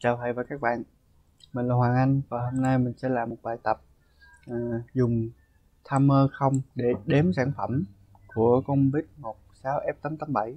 Chào thầy và các bạn, mình là Hoàng Anh và hôm nay mình sẽ làm một bài tập dùng timer không để đếm sản phẩm của con bit 16F887.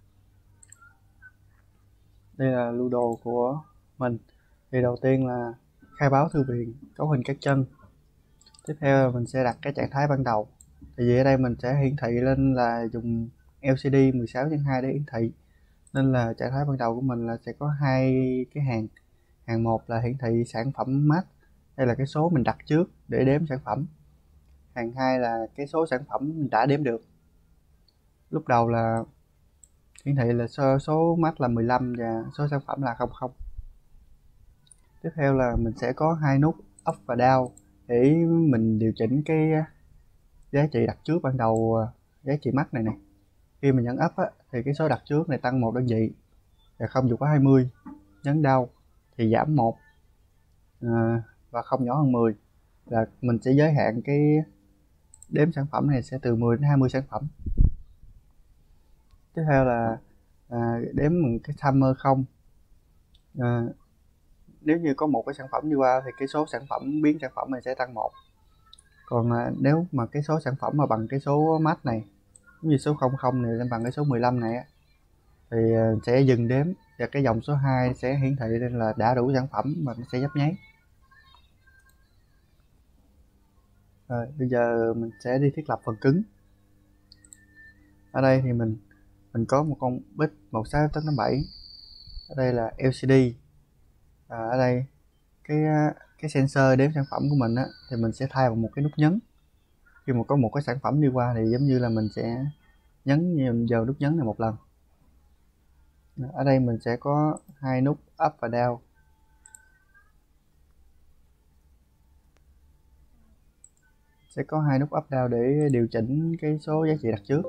Đây là lưu đồ của mình. Thì đầu tiên là khai báo thư viện, cấu hình các chân. Tiếp theo là mình sẽ đặt cái trạng thái ban đầu. Thì vì ở đây mình sẽ hiển thị lên là dùng LCD 16:2 để hiển thị, nên là trạng thái ban đầu của mình là sẽ có hai cái hàng. Hàng 1 là hiển thị sản phẩm mát, đây là cái số mình đặt trước để đếm sản phẩm. Hàng 2 là cái số sản phẩm mình đã đếm được. Lúc đầu là hiển thị là số mát là 15 và số sản phẩm là 00. Tiếp theo là mình sẽ có hai nút up và down để mình điều chỉnh cái giá trị đặt trước ban đầu, giá trị mát này. Khi mình nhấn up thì cái số đặt trước này tăng 1 đơn vị và không vượt quá 20. Nhấn down thì giảm 1 và không nhỏ hơn 10, là mình sẽ giới hạn cái đếm sản phẩm này sẽ từ 10 đến 20 sản phẩm. Tiếp theo là đếm bằng cái timer không. Nếu như có một cái sản phẩm đi qua thì cái số sản phẩm biến sản phẩm này sẽ tăng 1. Còn nếu mà cái số sản phẩm mà bằng cái số max này, giống như số 00 này lên bằng cái số 15 này thì sẽ dừng đếm và cái dòng số 2 sẽ hiển thị lên là đã đủ sản phẩm và nó sẽ nhấp nháy. Rồi, bây giờ mình sẽ đi thiết lập phần cứng. Ở đây thì mình có một con bit 16F887. Ở đây là LCD. Ở đây cái sensor đếm sản phẩm của mình thì mình sẽ thay bằng một cái nút nhấn. Khi mà có một cái sản phẩm đi qua thì giống như là mình sẽ nhấn vào nút nhấn này một lần. Ở đây mình sẽ có hai nút up và down. Sẽ có hai nút up down để điều chỉnh cái số giá trị đặt trước.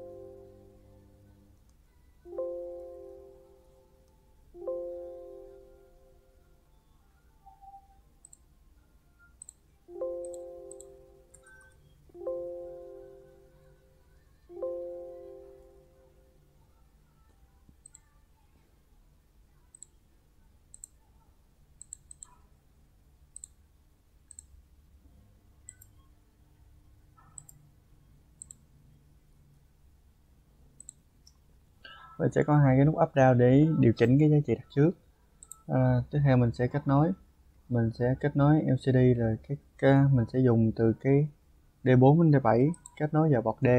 Và sẽ có hai cái nút up down để điều chỉnh cái giá trị đặt trước. Tiếp theo mình sẽ kết nối LCD, là mình sẽ dùng từ cái D4 đến D7 kết nối vào bọt D.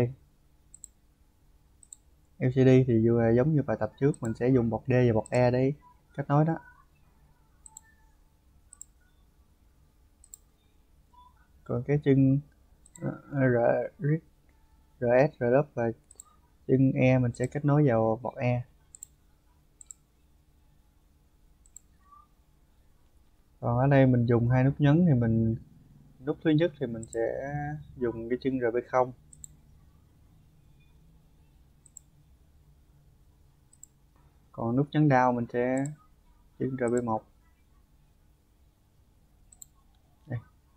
LCD thì giống như bài tập trước, mình sẽ dùng bọt D và bọt E để kết nối đó. Còn cái chân RS, RW và chân E mình sẽ kết nối vào bọt E. Còn ở đây mình dùng hai nút nhấn thì nút thứ nhất thì mình sẽ dùng cái chân RB0. Còn nút nhấn down mình sẽ chân RB1. Đây.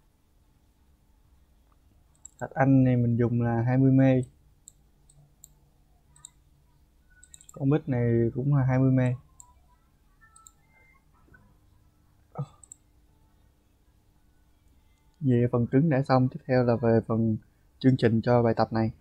Thạch anh này mình dùng là 20 mê. Con bit này cũng là 20 mê. Về phần cứng đã xong, tiếp theo là về phần chương trình cho bài tập này.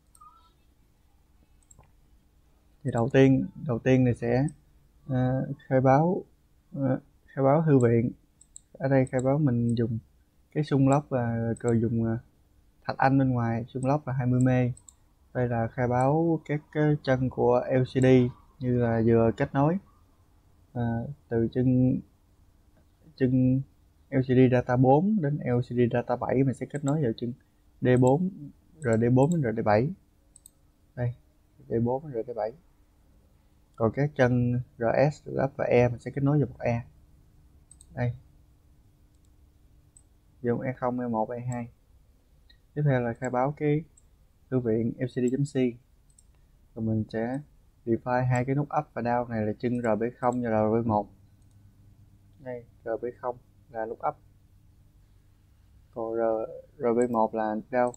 Thì đầu tiên này sẽ khai báo thư viện. Ở đây khai báo mình dùng cái xung lốc và rồi dùng thạch anh bên ngoài, xung lốc là 20 mê. Đây là khai báo các cái chân của LCD như là vừa kết nối từ chân LCD data 4 đến LCD data 7 mình sẽ kết nối vào chân D4, RD4 đến RD7. Đây, D4 đến RD7. Còn các chân RS, RF và E mình sẽ kết nối vào một E. Đây, dùng E0, E1, E2. Tiếp theo là khai báo cái thư viện LCD.C. Rồi mình sẽ define hai cái nút up và down này là chân RB0 và RB1. Đây, RB0 là nút up, còn RB1 là down.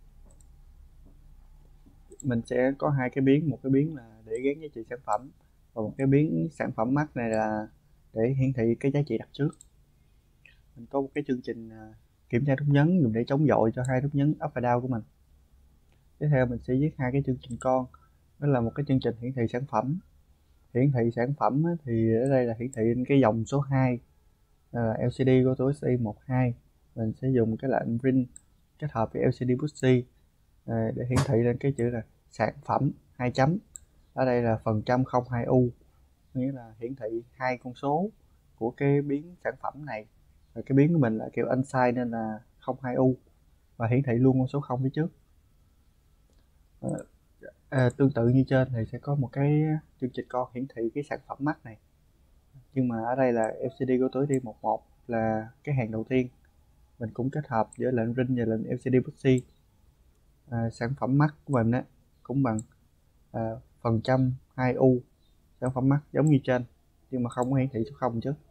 Mình sẽ có hai cái biến, một cái biến là để gán giá trị sản phẩm và một cái biến sản phẩm mắt này là để hiển thị cái giá trị đặt trước. Mình có một cái chương trình kiểm tra nút nhấn dùng để chống dội cho hai nút nhấn up và down của mình. Tiếp theo mình sẽ viết hai cái chương trình con, đó là một cái chương trình hiển thị sản phẩm. Hiển thị sản phẩm thì ở đây là hiển thị cái dòng số 2 là LCD Go to LCD 12. Mình sẽ dùng cái lệnh print kết hợp với LCD Pussy để hiển thị lên cái chữ là sản phẩm 2 chấm. Ở đây là phần trăm 02U, nghĩa là hiển thị hai con số của cái biến sản phẩm này. Và cái biến của mình là kiểu unsigned nên là 02U và hiển thị luôn con số 0 phía trước. Tương tự như trên thì sẽ có một cái chương trình con hiển thị cái sản phẩm mắt này, nhưng mà ở đây là LCD Go to LCD 11 là cái hàng đầu tiên. Mình cũng kết hợp giữa lệnh print và lệnh LCD Pussy. Sản phẩm mắt của mình cũng bằng phần trăm 2U sản phẩm mắt giống như trên, nhưng mà không có hiển thị số 0 trước.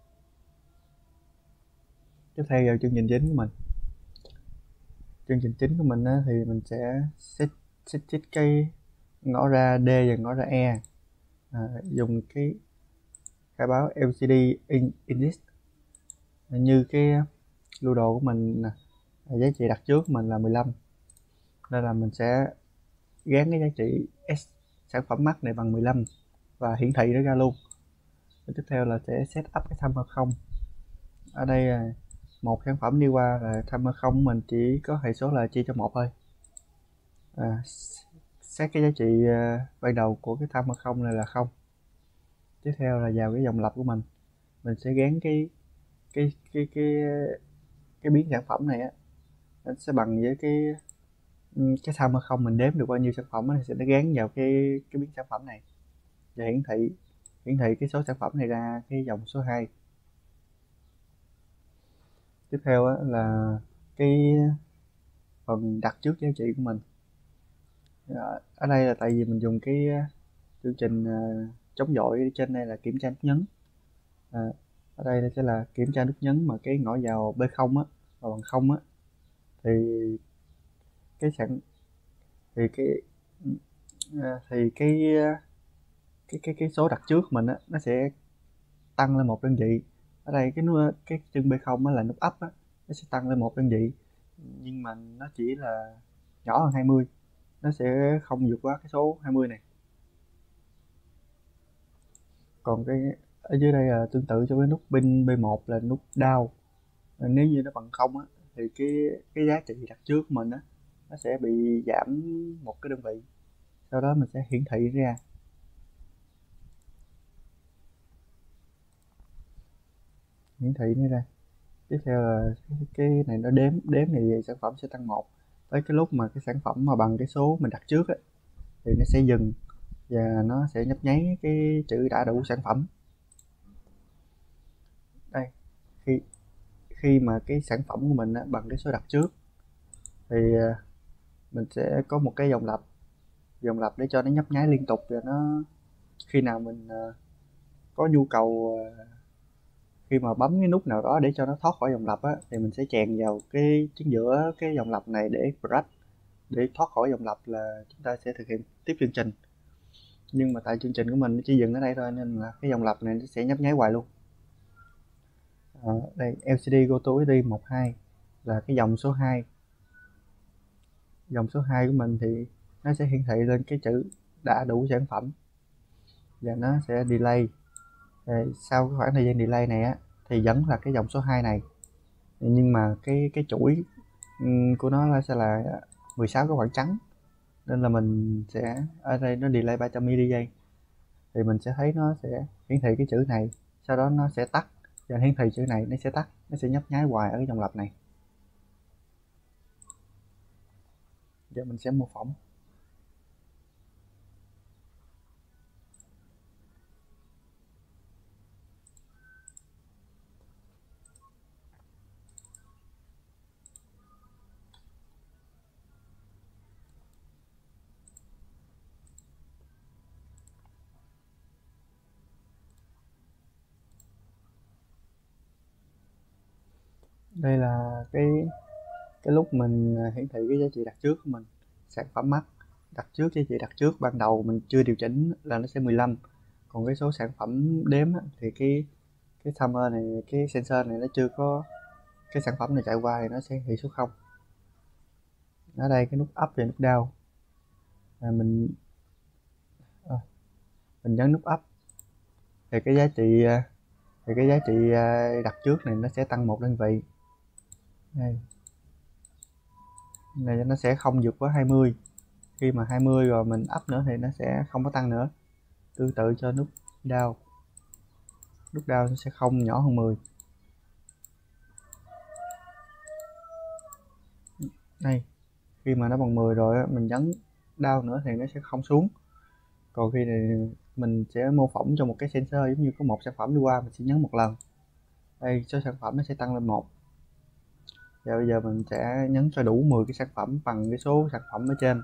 Tiếp theo vào chương trình chính của mình. Chương trình chính của mình thì mình sẽ set cái ngõ ra D và ngõ ra E, dùng cái khai báo LCD index như cái lưu đồ của mình. Giá trị đặt trước của mình là 15, nên là mình sẽ gán cái giá trị S sản phẩm mắt này bằng 15 và hiển thị nó ra luôn. Tiếp theo là sẽ set up cái timer 0. Ở đây một sản phẩm đi qua là timer 0 mình chỉ có hệ số là chia cho 1 thôi. Set cái giá trị ban đầu của cái timer 0 này là 0. Tiếp theo là vào cái dòng lặp của mình sẽ gán cái biến sản phẩm này nó sẽ bằng với cái timer 0 mình đếm được bao nhiêu sản phẩm thì sẽ nó gán vào cái biến sản phẩm này và hiển thị cái số sản phẩm này ra cái dòng số 2. Tiếp theo là cái phần đặt trước giá trị của mình. Ở đây là tại vì mình dùng cái chương trình chống dội, trên đây là kiểm tra nút nhấn. Ở đây sẽ là kiểm tra nút nhấn mà cái ngõ vào B0 và bằng 0 thì cái sản thì cái số đặt trước mình nó sẽ tăng lên một đơn vị. Ở đây cái chân B0 là nút up nó sẽ tăng lên một đơn vị, nhưng mà nó chỉ là nhỏ hơn 20, nó sẽ không vượt quá cái số 20 này. Còn cái ở dưới đây là tương tự cho cái nút pin B1 là nút down. Nếu như nó bằng 0 thì cái giá trị đặt trước của mình nó sẽ bị giảm một cái đơn vị, sau đó mình sẽ hiển thị ra. Tiếp theo là cái này nó đếm thì sản phẩm sẽ tăng 1. Tới cái lúc mà cái sản phẩm mà bằng cái số mình đặt trước thì nó sẽ dừng và nó sẽ nhấp nháy cái chữ đã đủ sản phẩm. Đây, khi mà cái sản phẩm của mình bằng cái số đặt trước thì mình sẽ có một cái dòng lặp để cho nó nhấp nháy liên tục, và nó khi nào mình có nhu cầu khi mà bấm cái nút nào đó để cho nó thoát khỏi dòng lặp thì mình sẽ chèn vào cái chính giữa cái dòng lặp này để brush, để thoát khỏi dòng lặp là chúng ta sẽ thực hiện tiếp chương trình. Nhưng mà tại chương trình của mình nó chỉ dừng ở đây thôi nên là cái dòng lặp này nó sẽ nhấp nháy hoài luôn. Đây LCD Go to LCD 12 là cái dòng số 2. Dòng số 2 của mình thì nó sẽ hiển thị lên cái chữ đã đủ sản phẩm và nó sẽ delay. Sau cái khoảng thời gian delay này thì vẫn là cái dòng số 2 này, nhưng mà cái chuỗi của nó sẽ là 16 cái khoảng trắng, nên là mình sẽ ở đây nó delay 300 ms thì mình sẽ thấy nó sẽ hiển thị cái chữ này, sau đó nó sẽ tắt và hiển thị chữ này nó sẽ tắt, nó sẽ nhấp nháy hoài ở cái dòng lặp này. Giờ mình sẽ mô phỏng. Đây là cái lúc mình hiển thị cái giá trị đặt trước của mình. Sản phẩm mắt đặt trước, giá trị đặt trước ban đầu mình chưa điều chỉnh là nó sẽ 15, Còn cái số sản phẩm đếm á, thì cái timer này, cái sensor này nó chưa có cái sản phẩm này chạy qua thì nó sẽ hiển thị số 0. Ở đây cái nút up và nút down là mình nhấn nút up thì cái giá trị đặt trước này nó sẽ tăng 1 đơn vị. Đây này nó sẽ không vượt quá 20. Khi mà 20 rồi mình up nữa thì nó sẽ không có tăng nữa. Tương tự cho nút down nó sẽ không nhỏ hơn 10. Đây khi mà nó bằng 10 rồi á, mình nhấn down nữa thì nó sẽ không xuống. Còn khi này mình sẽ mô phỏng cho một cái sensor giống như có một sản phẩm đi qua, mình sẽ nhấn một lần, đây số sản phẩm nó sẽ tăng lên 1. Và bây giờ mình sẽ nhấn cho đủ 10 cái sản phẩm bằng cái số sản phẩm ở trên.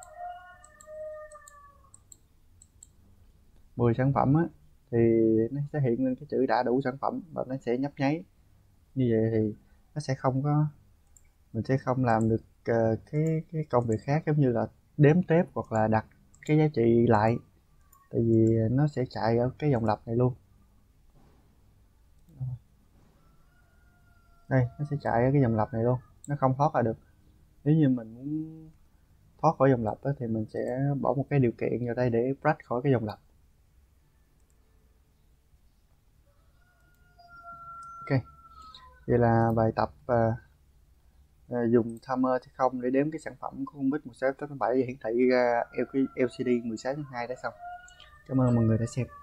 10 sản phẩm á, thì nó sẽ hiện lên cái chữ đã đủ sản phẩm và nó sẽ nhấp nháy. Như vậy thì nó sẽ không có, mình sẽ không làm được cái công việc khác giống như là đếm tiếp hoặc là đặt cái giá trị lại, tại vì nó sẽ chạy ở cái dòng lặp này luôn. Đây nó sẽ chạy ở cái dòng lặp này luôn, nó không thoát ra được. Nếu như mình muốn thoát khỏi dòng lặp đó, thì mình sẽ bỏ một cái điều kiện vào đây để break khỏi cái dòng lặp. Ok, vậy là bài tập dùng timer thì không để đếm cái sản phẩm của con bit 16/7 hiển thị ra LCD 16/2 đã xong. Cảm ơn mọi người đã xem.